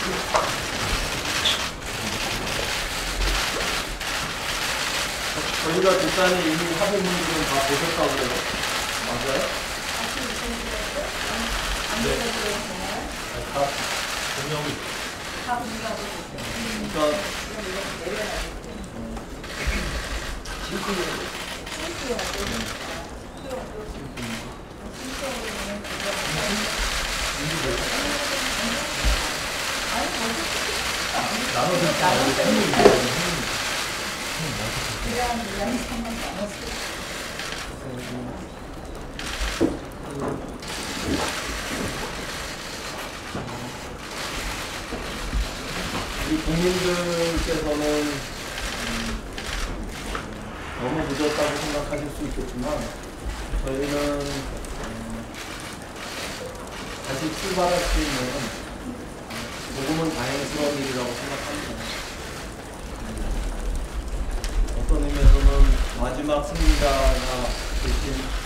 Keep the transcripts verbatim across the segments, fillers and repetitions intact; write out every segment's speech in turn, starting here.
저희가 뒷단에 이미 합의문들은 다 보셨다고 그래요? 맞아요? 네. 다 분명히. 다 분명하고 있어요. 그러니까 실수요. 실수요. 나눠서 우리 국민들께서는 음, 너무 늦었다고 생각하실 수 있겠지만 저희는 음, 다시 출발할 수 있는 조금은 다행스러운 일이라고 생각합니다. 어떤 의미에서는 마지막 승리자가 되신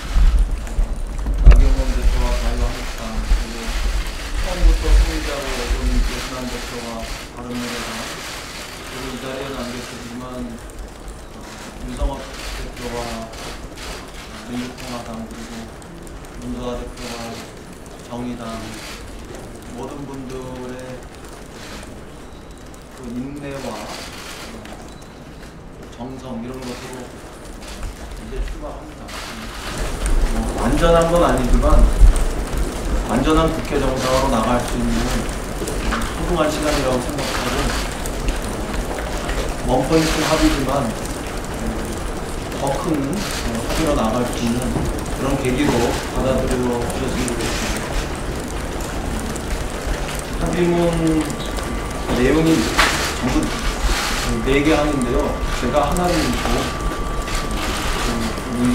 나경원 대표와 자유한국당, 그리고 처음부터 승리자로 오른 예순환 대표와 바른미래당, 그리고 이 자리에는 안 계시지만 어, 윤석열 대표와 민주평화당, 그리고 문두아 대표와 정의당, 모든 분들의 그 인내와 정성 이런 것으로 이제 출발합니다. 어, 완전한 건 아니지만 완전한 국회 정상으로 나갈 수 있는 소중한 시간이라고 생각하고 원포인트 합의지만 더 큰 합의로 나갈 수 있는 그런 계기로 받아들여 주셨으면 좋겠습니다. 합의문 내용이 전부 네 개 하는데요. 제가 하나를 읽고 우리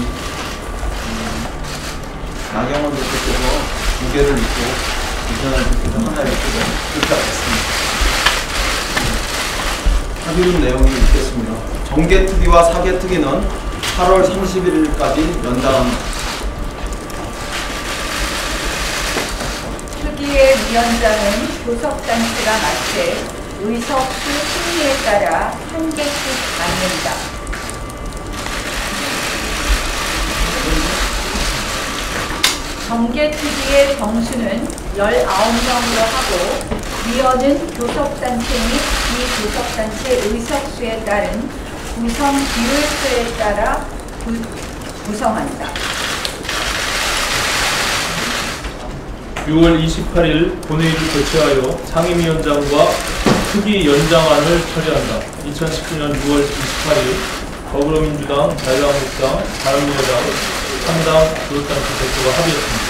나경원 대표께서 두 개를 읽고 이전환 대표께서 하나를 읽고 그렇게 하겠습니다. 합의문 내용을 읽겠습니다. 정개특위와 사개특위는 팔월 삼십일일까지 연장합니다. 특위의 위원장은 교섭단체가 맡을 의석수 승리에 따라 한 개씩 맡는다. 정개특위의 정수는 열아홉 명으로 하고 위원은 교섭단체 및 비교섭단체 의석수에 따른 구성 비율수에 따라 구, 구성한다. 유월 이십팔일 본회의를 개최하여 상임위원장과 특위 연장안을 처리한다. 이천십구년 유월 이십팔일 더불어민주당, 자유한국당, 바른미래당, 삼당 교섭단체 대표가 합의했습니다.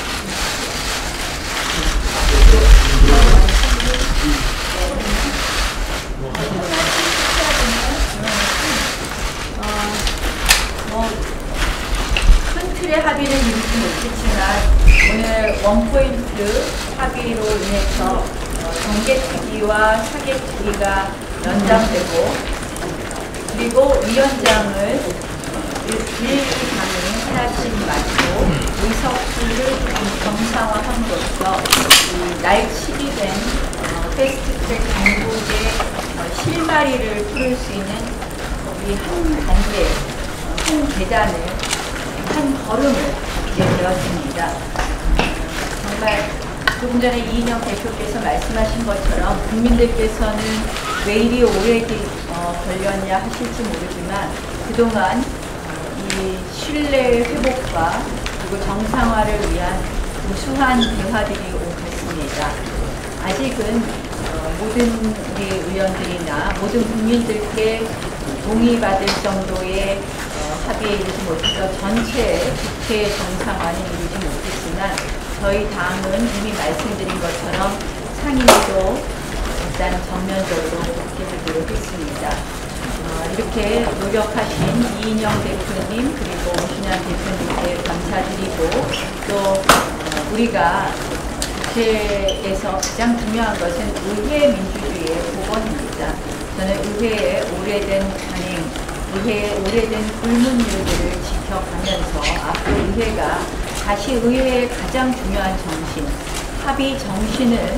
어, 뭐, 큰 틀의 합의는 이루지 못했지만 오늘 원포인트 합의로 인해서 정개특위와 사개특위가 연장되고 그리고 위원장을 일, 이 당이 하나씩 맡고 의석수를 정상화함으로써 날 칠이 된 패스트트랙 당국의 실마리를 풀을 수 있는 우리 한 단계, 한 계단을, 한 걸음을 이제 되었습니다. 정말 조금 전에 이인영 대표께서 말씀하신 것처럼 국민들께서는 왜 이리 오래 어, 걸렸냐 하실지 모르지만 그동안 어, 이 신뢰 회복과 그리고 정상화를 위한 우수한 대화들이 오고 있습니다. 아직은 어, 모든 우리 의원들이나 모든 국민들께 동의받을 정도의 어, 합의에 이르지 못해서 전체 국회 정상화는 이루지 못했지만 저희 당은 이미 말씀드린 것처럼 상임위도 일단 전면적으로 복귀하기로 했습니다. 어, 이렇게 노력하신 이인영 대표님 그리고 오신환 대표님께 감사드리고 또 어, 우리가 국회에서 가장 중요한 것은 의회 민주주의의 복원입니다. 저는 의회의 오래된 관행, 의회의 오래된 불문율들을 지켜가면서 앞으로 의회가 다시 의회의 가장 중요한 정신, 합의 정신을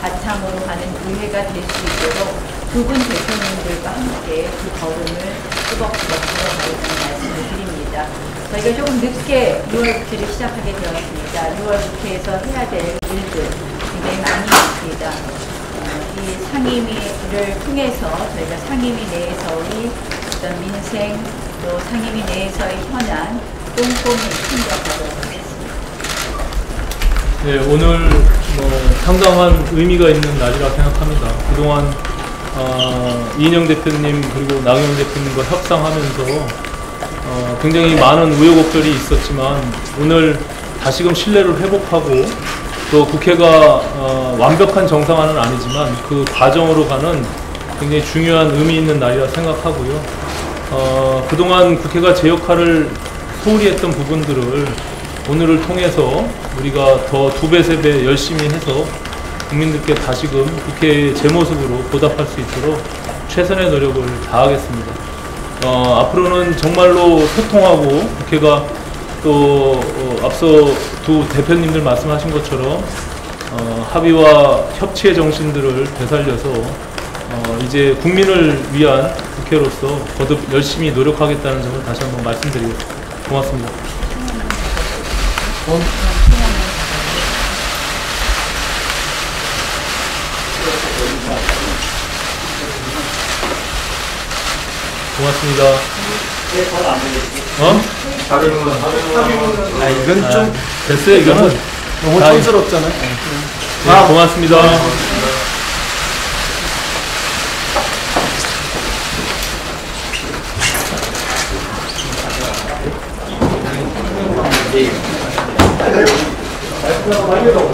바탕으로 하는 의회가 될 수 있도록 두 분 대표님들과 함께 그 걸음을 꾸벅꾸벅 걸어가겠다는 말씀을 드립니다. 저희가 조금 늦게 유월 국회를 시작하게 되었습니다. 유월 국회에서 해야 될 일들 굉장히 많이 있습니다. 어, 이 상임위를 통해서 저희가 상임위 내에서의 어떤 민생 또 상임위 내에서의 현안 꼼꼼히 챙겨가도록 하겠습니다. 네, 오늘 뭐 상당한 의미가 있는 날이라 생각합니다. 그동안 어, 이인영 대표님 그리고 나경원 대표님과 협상하면서 어, 굉장히 많은 우여곡절이 있었지만 오늘 다시금 신뢰를 회복하고 또 국회가 어, 완벽한 정상화는 아니지만 그 과정으로 가는 굉장히 중요한 의미 있는 날이라 생각하고요. 어, 그동안 국회가 제 역할을 소홀히 했던 부분들을 오늘을 통해서 우리가 더 두 배, 세 배 열심히 해서 국민들께 다시금 국회의 제 모습으로 보답할 수 있도록 최선의 노력을 다하겠습니다. 어, 앞으로는 정말로 소통하고 국회가 또 어, 앞서 두 대표님들 말씀하신 것처럼 어, 합의와 협치의 정신들을 되살려서 어, 이제 국민을 위한 국회로서 거듭 열심히 노력하겠다는 점을 다시 한번 말씀드리겠습니다. 고맙습니다. 어? 고맙습니다. 어? 아 이건 아, 좀 됐어요. 이거는 너무 다- 촌스럽잖아요. 네, 고맙습니다. 네.